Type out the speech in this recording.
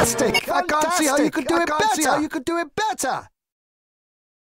Fantastic! I can't see how you could do it better!